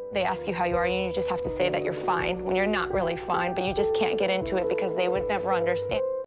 They ask you how you are, and you just have to say that you're fine when you're not really fine, but you just can't get into it because they would never understand.